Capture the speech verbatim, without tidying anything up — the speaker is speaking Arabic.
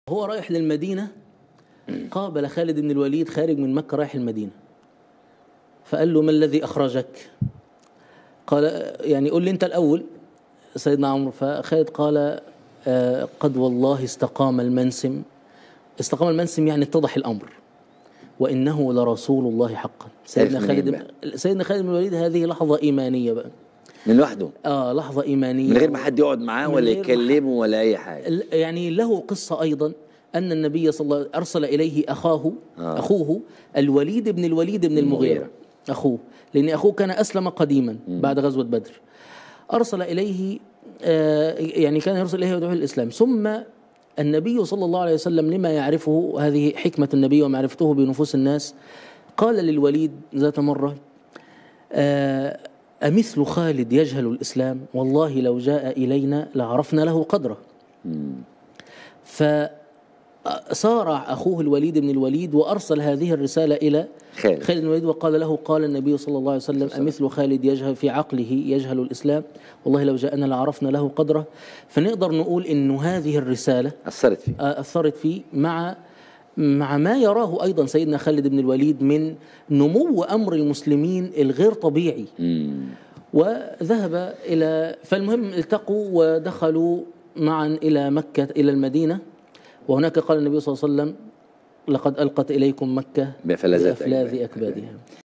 هو رايح للمدينة قابل خالد بن الوليد خارج من مكة رايح المدينة، فقال له: ما الذي أخرجك؟ قال: يعني قل لي أنت الأول سيدنا عمرو. فخالد قال: آه قد والله استقام المنسم. استقام المنسم يعني اتضح الأمر، وإنه لرسول الله حقا. سيدنا خالد سيدنا خالد بن الوليد هذه لحظة إيمانية بقى من لوحده. اه لحظة إيمانية من غير ما حد يقعد معاه ولا يكلمه ولا أي حاجة. يعني له قصة أيضا أن النبي صلى الله عليه وسلم أرسل إليه أخاه آه. أخوه الوليد بن الوليد بن المغيرة، أخوه، لأن أخوه كان أسلم قديما م. بعد غزوة بدر. أرسل إليه آه يعني كان يرسل إليه يدعوه الإسلام. ثم النبي صلى الله عليه وسلم لما يعرفه، هذه حكمة النبي ومعرفته بنفوس الناس، قال للوليد ذات مرة: آه أمثل خالد يجهل الإسلام؟ والله لو جاء إلينا لعرفنا له قدره. فصارع أخوه الوليد بن الوليد وأرسل هذه الرسالة إلى خالد, خالد بن الوليد وقال له: قال النبي صلى الله عليه وسلم: أمثل خالد يجهل في عقله يجهل الإسلام؟ والله لو جاءنا لعرفنا له قدره. فنقدر نقول إنه هذه الرسالة أثرت فيه أثرت فيه مع مع ما يراه أيضا سيدنا خالد بن الوليد من نمو أمر المسلمين الغير طبيعي. مم. وذهب إلى فالمهم التقوا ودخلوا معا إلى مكة إلى المدينة، وهناك قال النبي صلى الله عليه وسلم: لقد ألقت إليكم مكة بأفلاذ أكبادها.